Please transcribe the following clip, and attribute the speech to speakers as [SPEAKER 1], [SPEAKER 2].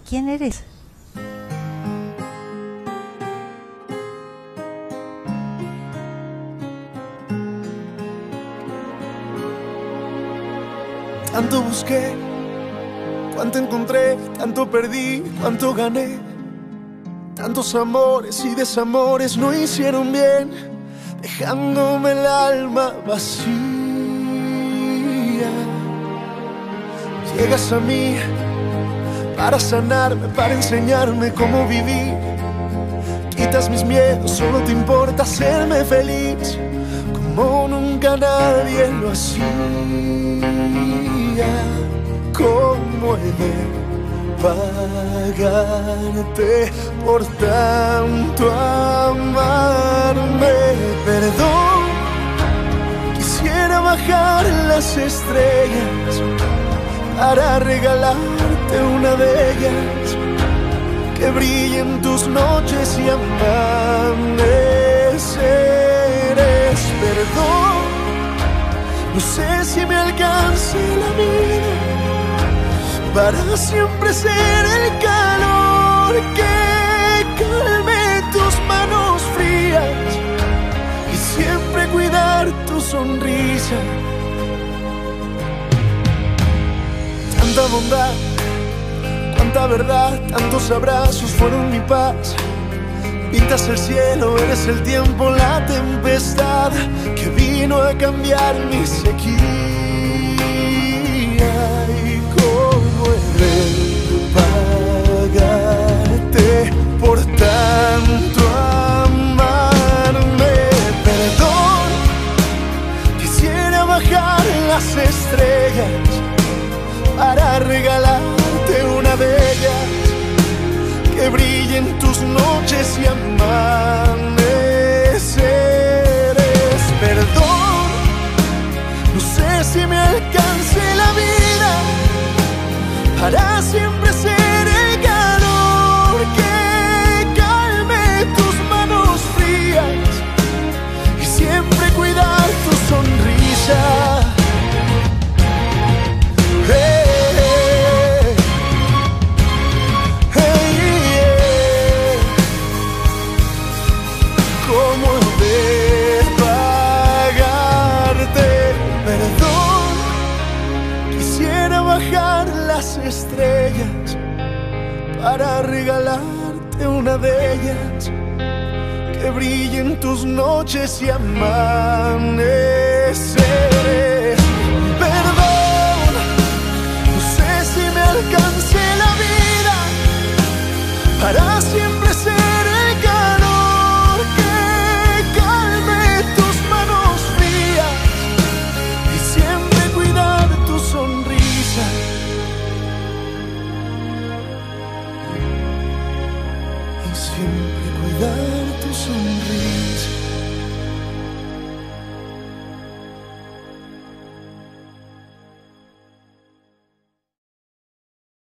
[SPEAKER 1] ¿Quién eres?
[SPEAKER 2] Tanto busqué, cuánto encontré, tanto perdí, cuánto gané. Tantos amores y desamores no hicieron bien, dejándome el alma vacía. Llegas a mí para sanarme, para enseñarme cómo vivir. Quitas mis miedos, solo te importa hacerme feliz, como nunca nadie lo hacía. ¿Cómo he de pagarte por tanto amarme? Perdón, quisiera bajar las estrellas para regalarte una de ellas, que brille en tus noches y amaneceres. Perdón, no sé si me alcance la vida para siempre ser el calor que calme tus manos frías y siempre cuidar tu sonrisa. Tanta bondad, cuánta verdad, tantos abrazos fueron mi paz. Pintas el cielo, eres el tiempo, la tempestad que vino a cambiar mi sequía. ¿Y cómo he de pagarte por tanto amarme? Perdón, quisiera bajar las estrellas para regalarte una de ellas, que brille en tus noches y amaneceres. Perdón, no sé si me alcance la vida para siempre ser el calor que calme tus manos frías y siempre cuidar tu sonrisa. ¿Cómo de pagarte? Perdón, quisiera bajar las estrellas para regalarte una de ellas, que brille en tus noches y amaneceres.